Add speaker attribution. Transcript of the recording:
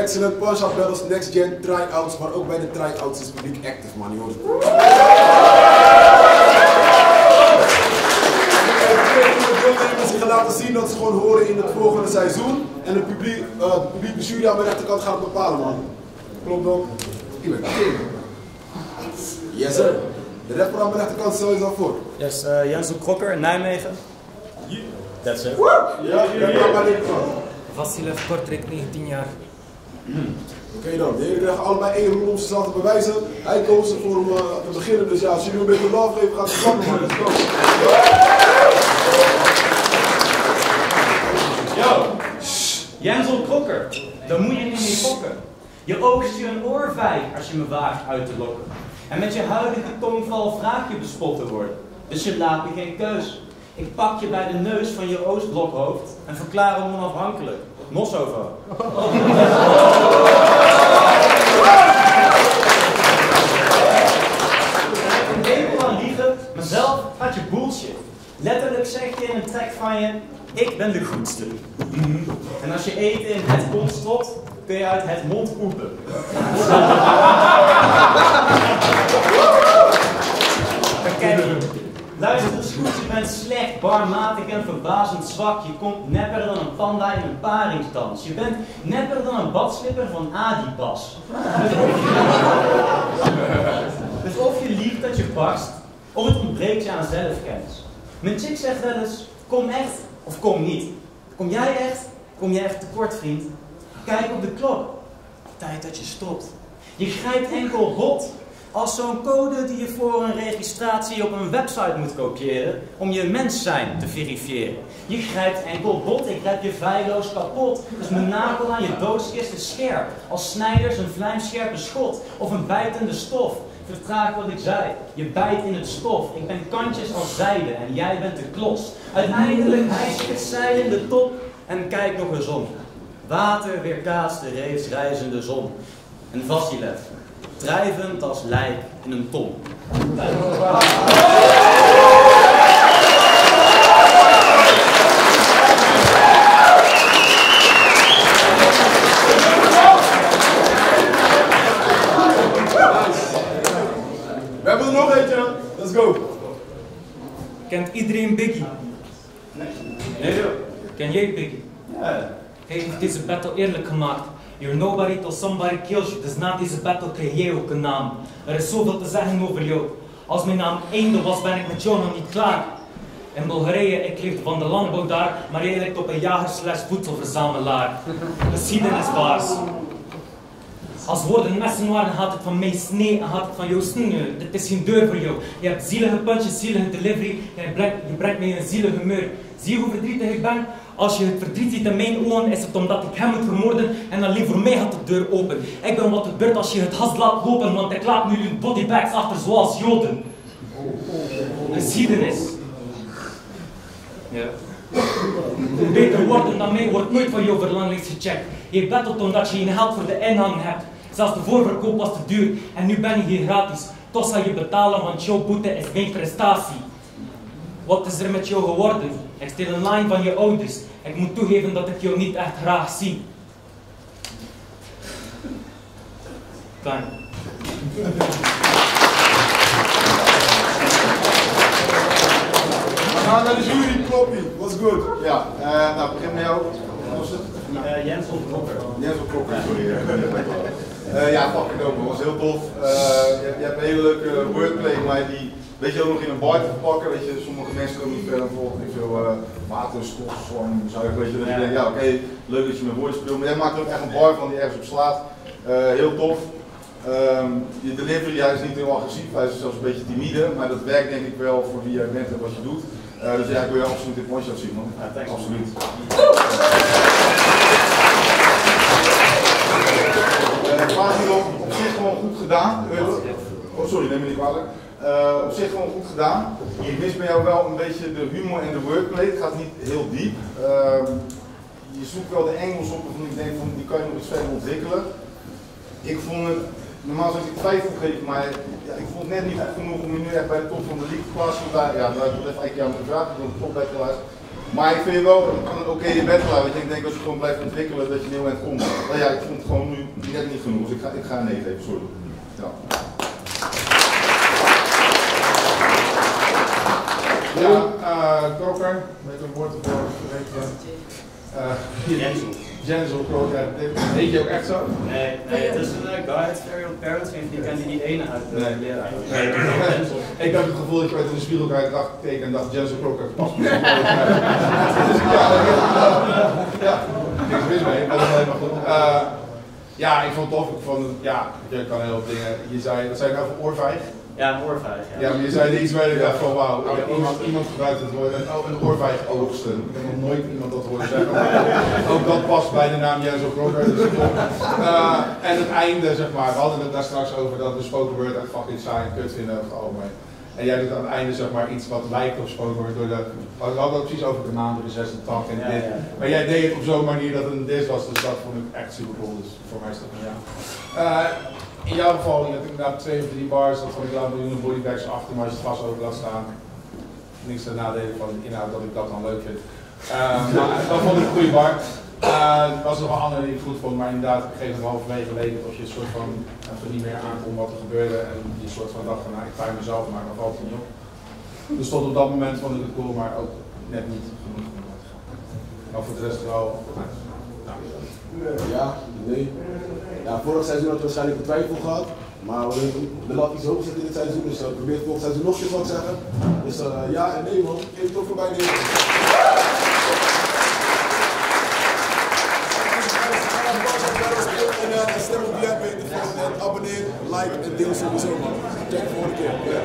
Speaker 1: Excellent punch-out battles, next gen try-outs, maar ook bij de try-outs is publiek active, man. Je hoort het. Ze gaan laten zien dat ze gewoon horen in het volgende seizoen. En het publiek, de jury aan mijn rechterkant gaat het bepalen, man. Klopt ook? Ik ben king. Yes, sir. De rapper aan mijn rechterkant stel je zo voor.
Speaker 2: Yes, Jens Krokker, Nijmegen. That's it.
Speaker 1: Ja, maar linkerkant.
Speaker 3: Vassilev Kortrijk, 19 jaar.
Speaker 1: Oké dan, de heren krijgen allebei 1 ronde om zichzelf te bewijzen. Hij koos ervoor om te beginnen, dus ja, als jullie een beetje love geven, gaat het klappen, man. Let's go.
Speaker 2: Yo, Jensel Krokker, dan moet je niet meer fokken. Je oogst je een oorvijg als je me waagt uit te lokken. En met je huidige tongval vraag je bespot te worden. Dus je laat me geen keus. Ik pak je bij de neus van je Oostblokhoofd en verklaar hem onafhankelijk. Mossovo. Een hekel aan liegen, maar zelf gaat je bullshit. Letterlijk zeg je in een track van je, ik ben de goedste. En als je eten in het kont stopt, kun je uit het mond poepen. Kijk, luister eens goed, je bent slecht, barmatig en verbazend zwak. Je komt nepper dan een panda in een paringsdans. Je bent nepper dan een badslipper van Adidas. Dus of je liegt dat je barst, of het ontbreekt je aan zelfkennis. Mijn chick zegt wel eens, kom echt of kom niet. Kom jij echt? Kom jij echt tekort, vriend? Kijk op de klok. Tijd dat je stopt. Je grijpt enkel bot als zo'n code die je voor een registratie op een website moet kopiëren om je mens zijn te verifiëren. Je grijpt enkel bot, ik grijp je feilloos kapot. Dus mijn nagel aan je doodskist is scherp, als snijders een vlijmscherpe schot of een bijtende stof. Vertraag wat ik zei, je bijt in het stof. Ik ben kantjes als zijde en jij bent de klos. Uiteindelijk hijs ik het zeil in de top en kijk nog eens om. Water weerkaatst de reeds reizende zon. En Vassilev, drijvend als lijk in een ton.
Speaker 1: We hebben er nog eentje. Let's go.
Speaker 3: Kent iedereen Biggie?
Speaker 2: Nee joh.
Speaker 3: Ken jij Biggie?
Speaker 2: Ja.
Speaker 3: Hij heeft deze battle eerlijk gemaakt. You're nobody till somebody kills you. Dus na deze battle krijg jij ook een naam. Er is zoveel te zeggen over jou. Als mijn naam Einde was, ben ik met jou nog niet klaar. In Bulgarije, ik leefde van de landbouw daar, maar jij lijkt op een jager/voedselverzamelaar. Geschiedenisbaars. Als woorden messen waren, had het van mij snee en had het van jou snee. Dit is geen deur voor jou. Je hebt zielige punches, zielige delivery. Je brengt mij in een zielige humeur. Zie je hoe verdrietig ik ben? Als je het verdriet ziet in mijn ogen, is het omdat ik hem moet vermoorden en alleen voor mij gaat de deur open. Ik ben wat gebeurt als je het gas laat lopen, want ik laat nu hun bodybags achter zoals Joden. Geschiedenis. Ja. Beter worden dan mij wordt nooit van jouw verlanglijst gecheckt. Je battelt omdat je geen geld voor de inhang hebt. Zelfs de voorverkoop was te duur en nu ben je hier gratis. Toch zal je betalen, want jouw boete is mijn prestatie. Wat is er met jou geworden? Ik steel een line van je ouders. Ik moet toegeven dat ik jou niet echt graag zie. Klein.
Speaker 1: We gaan naar de jury, Kloppie. What's good?
Speaker 4: Ja, nou begin met jou.
Speaker 2: Jensel Krokker.
Speaker 4: Jensel Krokker, sorry. Ja, pak ik ook, dat was heel tof. Je hebt een hele leuke wordplay, maar die weet je ook nog in een bar te verpakken. Weet je, sommige mensen komen niet verder volgen, ik veel waterstof, zuiver, weet je. Dat je denkt, ja oké, leuk dat je met woorden speelt, maar jij maakt er ook echt een bar van die ergens op slaat. Heel tof. Je delivery, hij is niet heel agressief, hij is zelfs een beetje timide, maar dat werkt denk ik wel voor wie jij bent en wat je doet. Dus ja, ik wil je absoluut in one-shot zien, man.
Speaker 2: Ja, thanks.
Speaker 4: Absoluut. Pagino, op zich gewoon goed gedaan. Oh sorry, neem me niet kwalijk. Op zich gewoon goed gedaan. Ik mis bij jou wel een beetje de humor en de wordplay. Het gaat niet heel diep. Je zoekt wel de angles op waarvan ik denk van die kan je nog iets verder ontwikkelen. Ik vond het, normaal zou ik twijfel geven, maar ja, ik vond het net niet goed genoeg om je nu echt bij de top van de league te plaatsen. Ja, daar heb ik even aan de vraag, ik wil de top bij te luisteren. Maar ik vind je wel oké in bed blijven. Ik denk als je gewoon blijft ontwikkelen dat je heel eind komt. Maar ja, ik vond het gewoon nu net niet genoeg, dus ik ga nee geven, sorry. Ja.
Speaker 5: Koker, met een woord voor Jens op Koker, heet je ook echt zo?
Speaker 2: Nee, het is een guy uit Ferial Parents, die kent die ene uit de leraar.
Speaker 5: Ik heb het gevoel dat je uit de spiegel keek en dacht Jens op Koker past me. Ja, niks mis mee, maar dat is helemaal goed. Ja, ik vond het tof. Ik vond het, ja, je kan heel veel dingen. Je zei, wat zei ik nou voor oorvijg?
Speaker 2: Ja, een oorvijg.
Speaker 5: Ja, maar je zei iets waar ik dacht van wauw, iemand gebruikt het woord een oorvijg oogsten. Ik heb nog nooit iemand dat horen zeggen. Ook dat past bij de naam Jens op Koker. Dus en het einde, zeg maar, we hadden het daar straks over dat we spoken word echt fucking saai en kut vinden over het algemeen. En jij doet aan het einde zeg maar iets wat lijkt op spoken word door de. We hadden het precies over de naam, door de zesde tak en dit. Ja. Maar jij deed het op zo'n manier dat het een dis was, dus dat vond ik echt super cool. Dus voor mij is dat een ja. In jouw geval, je had inderdaad 2 of 3 bars, dat vond ik laat miljoenen bodybags achter, maar als je het vast over laat staan, niks ten nadele van de inhoud dat ik dat dan leuk vind. Maar dat vond ik een goede bar. Er was nog een andere die ik goed vond, maar inderdaad, ik geef het halverwege leek of je een soort van even niet meer aankomt wat er gebeurde en je soort van dacht van, nou ik ga mezelf, maar dan valt het niet op. Dus tot op dat moment vond ik het cool, maar ook net niet genoeg. Maar voor de rest wel.
Speaker 1: Ja, nee. Ja, vorig seizoen had je waarschijnlijk een twijfel gehad, maar we hebben de lat iets hoger gezet in het seizoen, dus we proberen het volgend seizoen nog eens wat te zeggen. Dus ja en nee man, geef het ook voorbij nemen. En stem op die app, abonneer, like en deel sowieso man. Tot de volgende keer.